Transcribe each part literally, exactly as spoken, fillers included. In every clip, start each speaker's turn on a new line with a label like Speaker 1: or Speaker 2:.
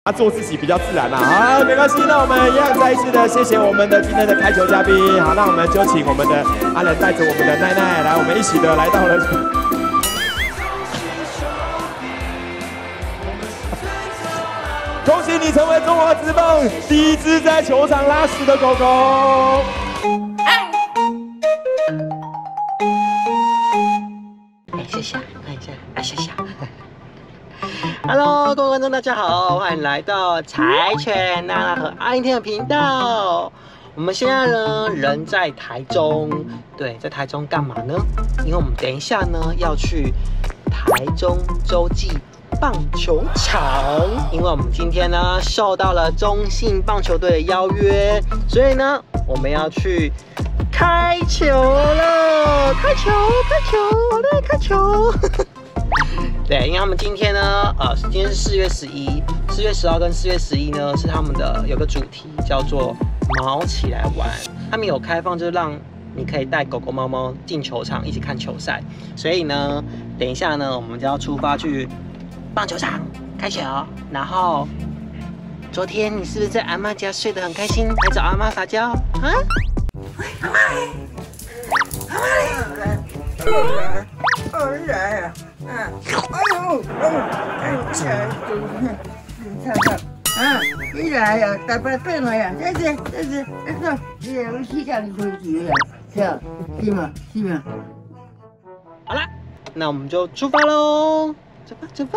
Speaker 1: 他做自己比较自然啦，好，没关系，那我们一样再一次的谢谢我们的今天的开球嘉宾，好，那我们就请我们的阿仁带着我们的奈奈来，我们一起的来到了。恭喜你成为中华职棒第一只在球场拉屎的狗狗。
Speaker 2: 哎，谢谢，看一下，哎，谢谢。Hello， 各位观众，大家好，欢迎来到柴犬娜娜和阿英天的频道。我们现在呢，人在台中，对，在台中干嘛呢？因为我们等一下呢要去台中洲际棒球场，因为我们今天呢受到了中信棒球队的邀约，所以呢我们要去开球了，开球，开球，我来开球。对，因为他们今天呢，呃，今天是四月十一，四月十号跟四月十一呢是他们的有个主题叫做毛起来玩，他们有开放就是让你可以带狗狗、猫猫进球场一起看球赛，所以呢，等一下呢我们就要出发去棒球场开球。然后昨天你是不是在阿嬷家睡得很开心，还找阿嬷撒娇啊？阿嬷，阿嬷。哦，来啊！啊，哎呦，哎呦，哎，你看看，啊，你来呀，大把变了呀，这是这是，这个，你有时间你回去呀，是啊，是吗？是吗？好了，那我们就出发喽，走吧，走吧。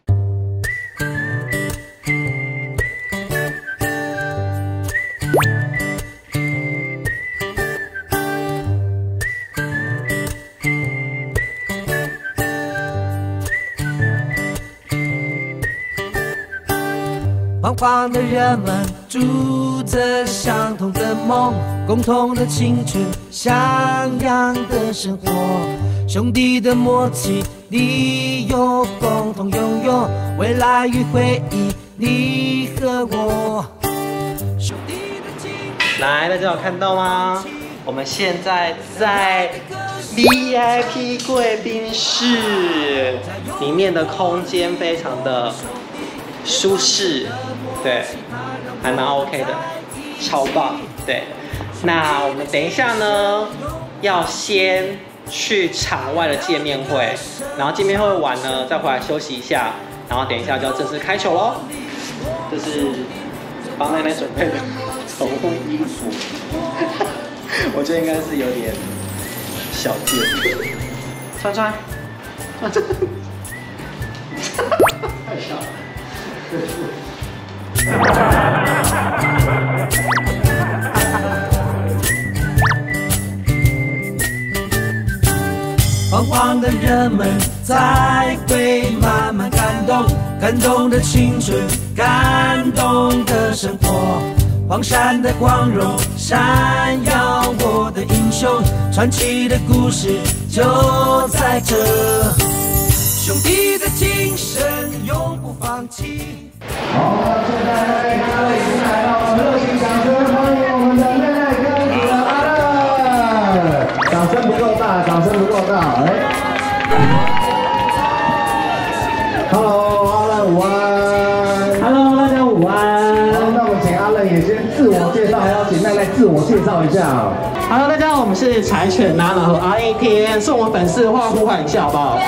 Speaker 3: 茫茫的人们住着相同的梦，共同的青春，像样的生活，兄弟的默契，你有共同拥有未来与回忆，你和我。兄弟的精神。
Speaker 2: 来，大家有看到吗？我们现在在 V I P 贵宾室，里面的空间非常的舒适。对，还蛮 OK 的，超棒。对，那我们等一下呢，要先去场外的见面会，然后见面会完呢，再回来休息一下，然后等一下就要正式开球喽。这是帮奶奶准备的宠物衣服，我觉得应该是有点小件，穿穿，穿穿，太小了。
Speaker 3: 惶惶的人们才会慢慢感动，感动的青春，感动的生活，黄山的光荣，闪耀我的英雄，传奇的故事就在这，兄弟的精神永不放弃。
Speaker 4: 好，现在各位已经来到了，热情掌声欢迎我们的奈奈跟我们的阿乐，掌声不够大，掌声不够大，哎 ，Hello， 阿乐午安
Speaker 2: ，Hello， 大家午安。
Speaker 4: 好，那我们请阿乐也先自我介绍，邀请奈奈自我介绍一下。
Speaker 2: Hello， 大家好，我们是柴犬娜娜和阿英天，是我们粉丝的话呼喊一下好不好？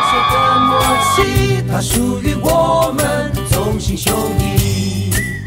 Speaker 3: 它属于我们中信兄弟。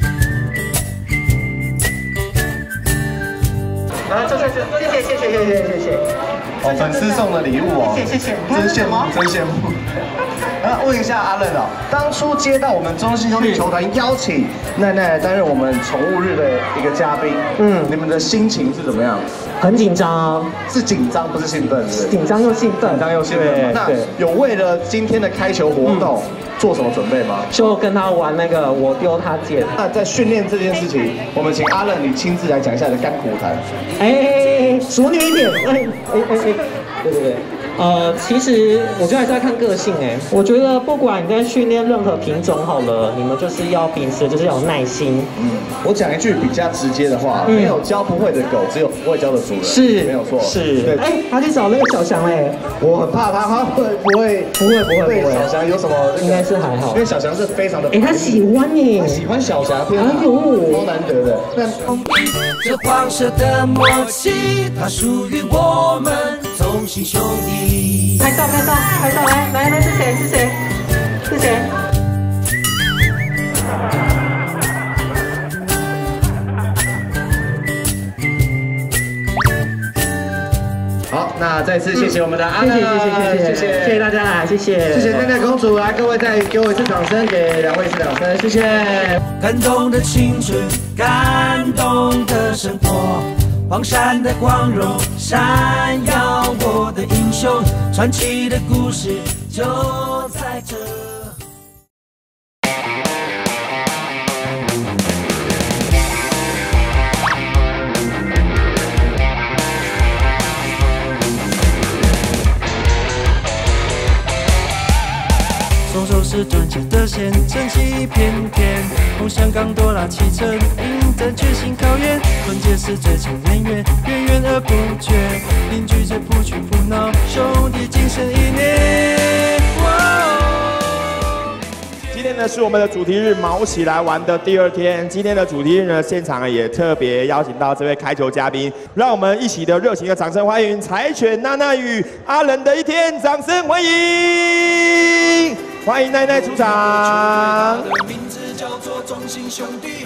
Speaker 2: 啊，这这这，谢谢谢谢谢谢谢谢。
Speaker 4: 哦，粉丝送的礼物哦，
Speaker 2: 谢谢谢谢，
Speaker 4: 真羡慕真羡慕。那问一下阿任哦，当初接到我们中信兄弟球团邀请奈奈担任我们宠物日的一个嘉宾，嗯，你们的心情是怎么样？
Speaker 2: 很紧张，
Speaker 4: 是紧张不是兴奋，是
Speaker 2: 紧张又兴奋，
Speaker 4: 紧张又兴奋。那有为了今天的开球活动做什么准备吗？
Speaker 2: 就跟他玩那个我丢他捡。
Speaker 4: 那在训练这件事情，我们请阿任你亲自来讲一下你的甘苦谈。
Speaker 2: 哎，淑女一点，哎哎哎哎，对对对。 呃，其实我觉得还是要看个性哎。我觉得不管你在训练任何品种好了，你们就是要秉持就是要有耐心。
Speaker 4: 嗯，我讲一句比较直接的话，嗯、没有教不会的狗，只有不会教的主人。
Speaker 2: 是，
Speaker 4: 没有错。
Speaker 2: 是。对。哎，他去找那个小翔哎，
Speaker 4: 我很怕他，他会不会
Speaker 2: 不会不会
Speaker 4: 对小翔有什么？
Speaker 2: 应该是还好，
Speaker 4: 因为小翔是非常的。
Speaker 2: 哎，他喜欢你，
Speaker 4: 他喜欢小翔，哎
Speaker 2: 呦，
Speaker 4: 超难得的。那
Speaker 3: 这黄色的默契，它属于我们同心兄弟。
Speaker 2: 拍照拍照拍照，来来来，是谁是谁是谁？
Speaker 4: 好，那再次谢谢我们的阿乐，
Speaker 2: 谢谢谢谢谢谢谢谢大家来，谢谢
Speaker 4: 谢谢奈奈公主，来各位再给我一次掌声，给两位一次掌声，谢谢。
Speaker 3: 感动的青春，感动的生活，黄山的光荣闪耀我的英雄，传奇的故事就在这。双手是专切的线，正气一片片，梦想刚多拉启程，迎着决心考验，纯洁是最强渊源，源源而不绝，凝聚着不屈不挠，兄弟精神一念。
Speaker 1: 今天呢是我们的主题日毛起来玩的第二天，今天的主题日呢现场也特别邀请到这位开球嘉宾，让我们一起的热情的掌声欢迎柴犬娜娜与阿仁的一天，掌声欢迎！欢迎奈奈出场。名字叫做中心兄弟。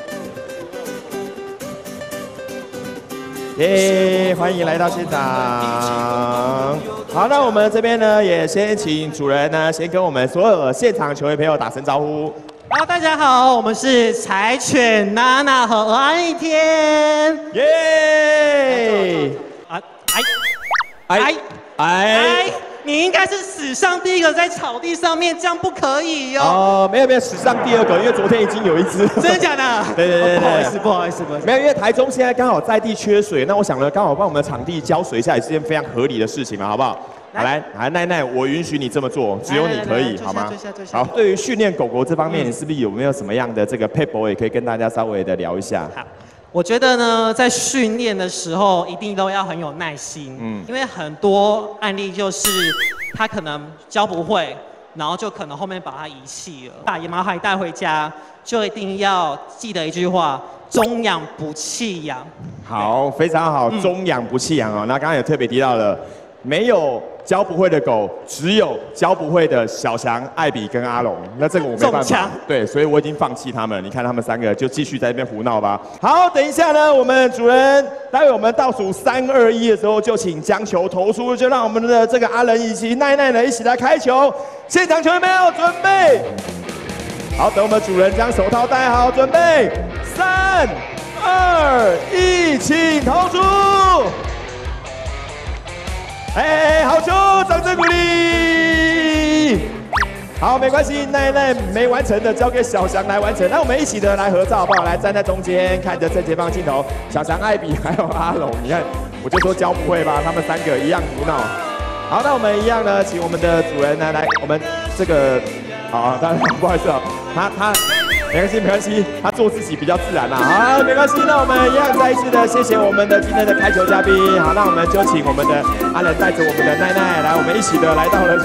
Speaker 1: 耶，欢迎来到现场。好，那我们这边呢，也先请主人呢，先跟我们所有的现场球员朋友打声招呼。
Speaker 2: 好，大家好，我们是柴犬娜娜和鹅安一天。
Speaker 1: 耶！
Speaker 2: 啊，哎，哎，哎。你应该是史上第一个在草地上面，这样不可以哟。
Speaker 1: 哦，没有没有，史上第二个，因为昨天已经有一只。
Speaker 2: 真的假的？
Speaker 1: 对对对对，
Speaker 2: 不好意思不好意思不好意思。
Speaker 1: 没有，因为台中现在刚好在地缺水，那我想呢，刚好帮我们的场地浇水一下，也是件非常合理的事情嘛，好不好？好来，来奈奈，我允许你这么做，只有你可以，好吗？好，对于训练狗狗这方面，你是不是有没有什么样的这个撇步，也可以跟大家稍微的聊一下？
Speaker 2: 好。我觉得呢，在训练的时候一定都要很有耐心，嗯，因为很多案例就是他可能教不会，然后就可能后面把他遗弃了。把野毛孩带回家，就一定要记得一句话：中养不弃养。
Speaker 1: 好，非常好，中养不弃养哦。那刚刚也特别提到了，没有教不会的狗，只有教不会的小翔、艾比跟阿龙。那这个我没办法，对，所以我已经放弃他们。你看他们三个就继续在那边胡闹吧。好，等一下呢，我们主人，待会我们倒数三二一的时候，就请将球投出，就让我们的这个阿仁以及奈奈呢一起来开球。现场球员们要准备。好，等我们主人将手套戴好，准备，三二一，请投出。哎，好球！掌声鼓励。好，没关系，奈奈没完成的交给小翔来完成。那我们一起的来合照好不好？来站在中间，看着正前方镜头。小翔、艾比还有阿龙，你看，我就说教不会吧，他们三个一样胡闹。好，那我们一样呢，请我们的主人呢来，我们这个，好，当然不好意思啊，他他。没关系，没关系，他做自己比较自然啦。好，没关系，那我们一样再一次的谢谢我们的今天的开球嘉宾。好，那我们就请我们的阿仁带着我们的奈奈来，我们一起的来到了。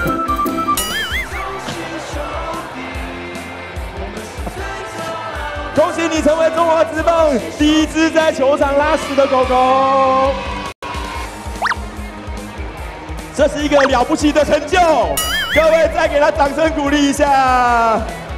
Speaker 1: 恭喜你成为中华职棒第一只在球场拉屎的狗狗，这是一个了不起的成就。各位再给他掌声鼓励一下。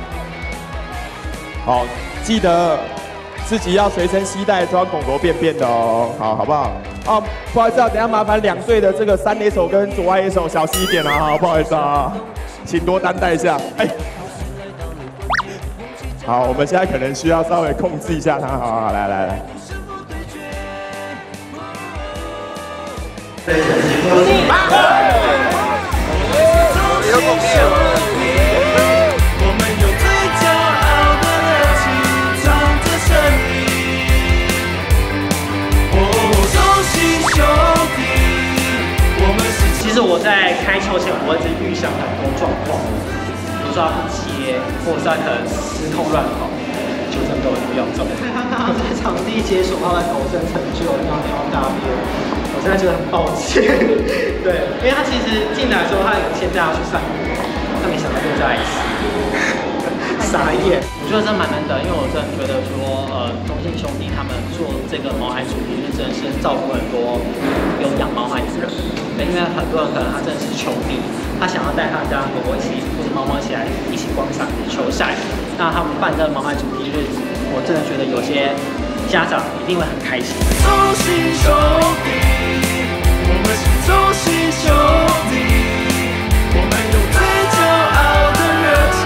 Speaker 1: 好，记得自己要随身携带装狗狗便便的哦，好，好不好？哦，不好意思啊，等一下麻烦两队的这个三垒手跟左外野手小心一点啊，好，不好意思啊，请多担待一下。哎，好，我们现在可能需要稍微控制一下它，好好，来来来。
Speaker 2: 其实我在
Speaker 5: 或者是他可能失控乱跑，纠正都有要中。
Speaker 2: 他刚刚在场地解锁他的狗生成就，然后挑大便，我真的觉得很抱歉。对，因为他其实进来的时候，他有现在要去散步，他没想到又再一次。傻眼，我觉得真的蛮难得，因为我真的觉得说，呃，中信兄弟他们做这个毛孩主题日，真的是照顾很多有养毛孩的人。对，因为很多人可能他真的是球迷，他想要带他家狗狗一起或者猫猫一起来一起观赏球赛。那他们办这个毛孩主题日，我真的觉得有些家长一定会很开心。
Speaker 3: 中信兄弟，我们是中信兄弟，我们有最骄傲的热情。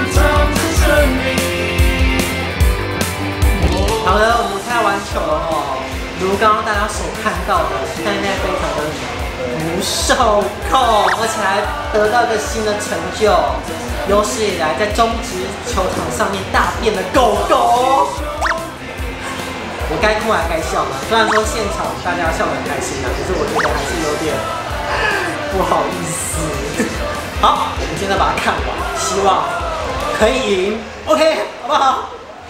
Speaker 2: 好的，我们开完球了哦。如刚刚大家所看到的，奈奈非常的不受控，而且还得到一个新的成就，有史以来在中职球场上面大便的狗狗。我该哭还该笑吗？虽然说现场大家笑得很开心啊，可是我觉得还是有点不好意思。好，我们现在把它看完，希望可以赢 ，OK， 好不好？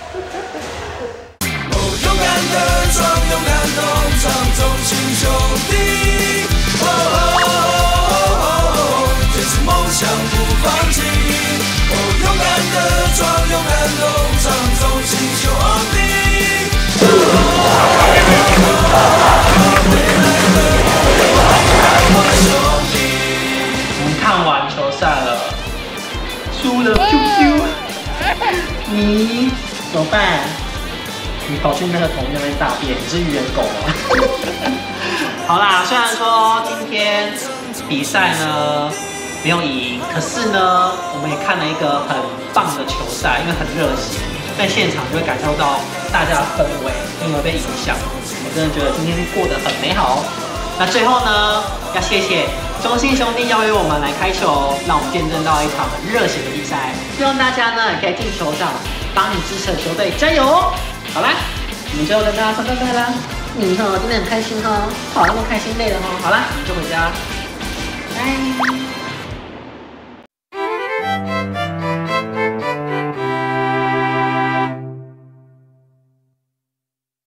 Speaker 3: 勇敢的闯，勇敢勇闯，中信兄弟。哦哦哦哦哦，坚持梦想不放弃。哦，勇敢的闯，勇敢勇闯，中信兄弟。哦哦哦哦，未来的我兄弟。
Speaker 2: 我们看完球赛了，输了 Q Q， 你怎么办？你跑去那个桶那边大便，你是猿狗吗？好啦，虽然说今天比赛呢没有赢，可是呢我们也看了一个很棒的球赛，因为很热血，在现场就会感受到大家的氛围，并没有被影响。我真的觉得今天过得很美好。那最后呢，要谢谢中信兄弟邀约我们来开球，让我们见证到一场很热血的比赛。希望大家呢也可以进球场，帮你支持的球队加油哦！好啦，我们最后跟大家说拜拜啦。你哈真的很开心哈，跑那么开心累了哈。好啦，我们就回家。